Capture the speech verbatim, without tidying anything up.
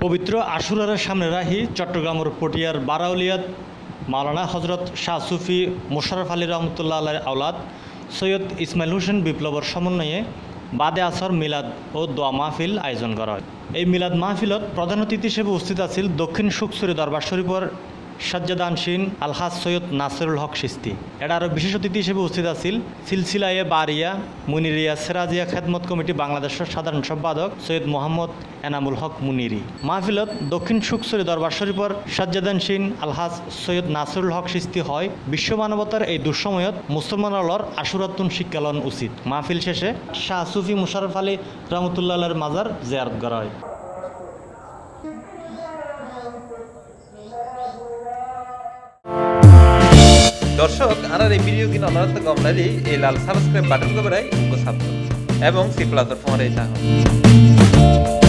পবিত্র আশুরার সামনে রাহি চট্টগ্রামের পটিয়ার বারাউলিয়াত মাওলানা হজরত শাহ সুফি মোশাররফ আলী রহমতুল্লাহ আলাইহির আওলাদ সৈয়দ ইসমাইল হোসেন বিপ্লবর সমন্বয়ে বাদে আসর মিলাদ ও দোয়া মাহফিল আয়োজন করা হয়। এই মিলাদ মাহফিলত প্রধান অতিথি হিসেবে উপস্থিত আছিল দক্ষিণ সুকসুরি দরবার শরীফর সাজ্জাদানশীন আলহাজ সৈয়দ নাসিরুল হক চিশতি। এটা আরও বিশেষ অতিথি হিসেবে উপস্থিত আছিল সিলসিলায়ে বারিয়া মুনিরিয়া সিরাজিয়া খেদমত কমিটি বাংলাদেশের সাধারণ সম্পাদক সৈয়দ মোহাম্মদ এনামুল হক মুনিরি। মাহফিলত দক্ষিণ সুকসুরি দরবার শরীফর সাজ্জাদানশীন আলহাজ সৈয়দ নাসিরুল হক চিশতি হয় বিশ্ব মানবতার এই দুঃসময়ত মুসলমানলর আশুরাতুন শিক্ষালন উচিত। মাহফিল শেষে শাহ সুফি মোশাররফ আলী রহমতুল্লাহ আলাইহির মাজার জিয়ারত করা হয়। দর্শক আর এই ভিডিও কিনা অনারত গমনালি এই লাল সাবস্ক্রাইব বাটন কবরাই উঙ্গো সাবস্ক্রাইব এবং সি প্লাস ফোন এই তাহলে